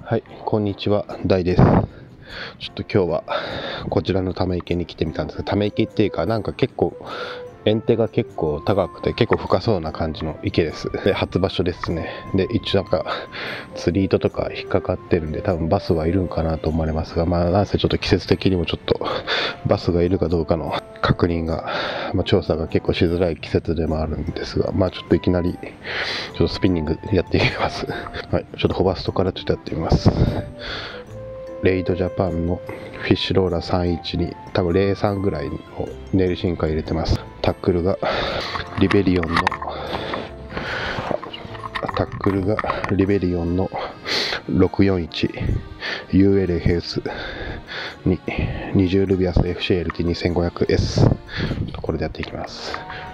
はい、こんにちは、大です。ちょっと今日はこちらのため池に来てみたんですが、ため池っていうか、なんか結構堰堤が結構高くて結構深そうな感じの池です。で、初場所ですね。で、一応なんか釣り糸とか引っかかってるんで、多分バスはいるんかなと思われますが、なんせちょっと季節的にもちょっとバスがいるかどうかの確認が、調査が結構しづらい季節でもあるんですが、ちょっといきなりちょっとスピンニングやっていきます。はい、ちょっとホバストからちょっとやってみます。レイドジャパンのフィッシュローラー312、多分03ぐらいのネイルシンカー入れてます。タックルがリベリオンの 641ULFS に20ルビアス FCLT2500S、 これでやっていきます。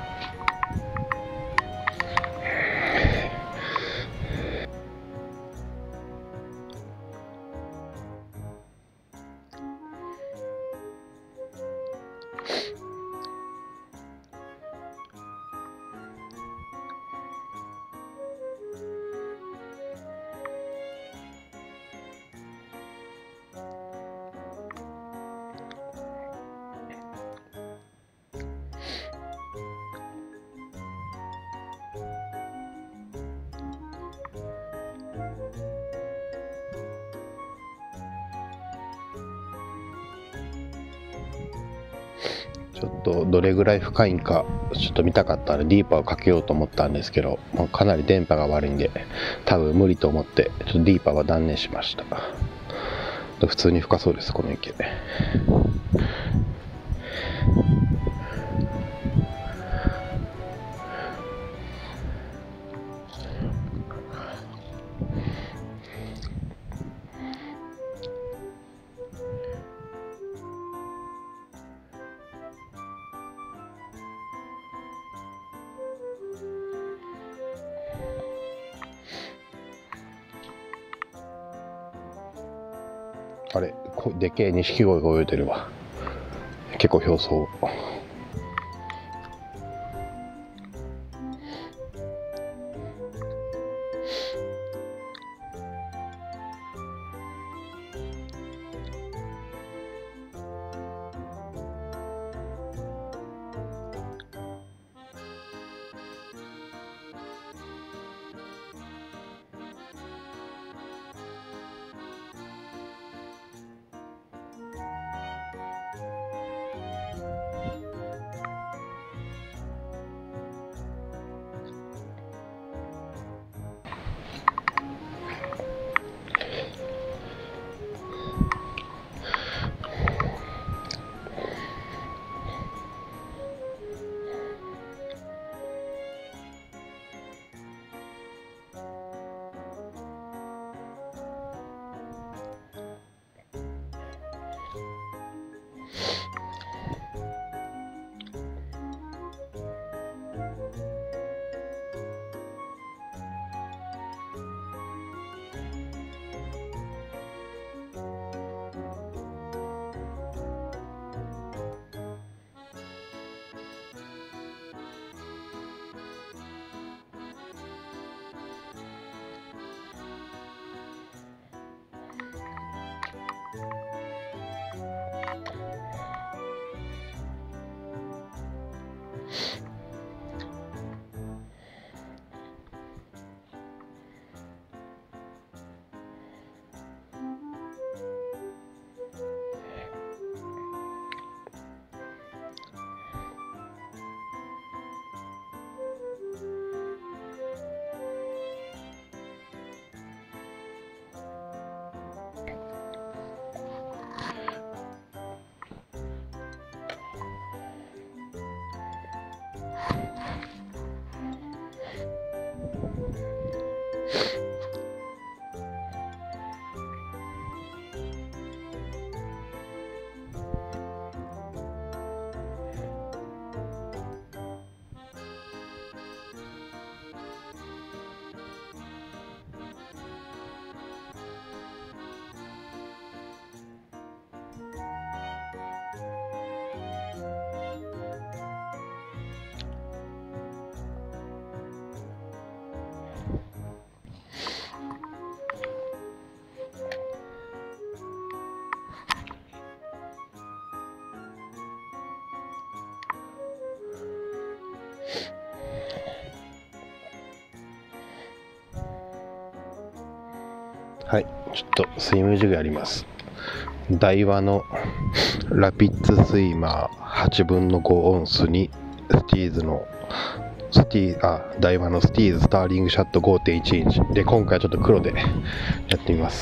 ちょっとどれぐらい深いんかちょっと見たかったらディーパーをかけようと思ったんですけど、もうかなり電波が悪いんで多分無理と思ってちょっとディーパーは断念しました。普通に深そうです、この池。あれ、でけえ錦鯉が泳いでるわ。結構表層。 はい、ちょっとスイムジグやります。ダイワのラピッツスイマー8分の5オンスにダイワのスティーズスターリングシャット 5.1 インチで、今回はちょっと黒でやってみます。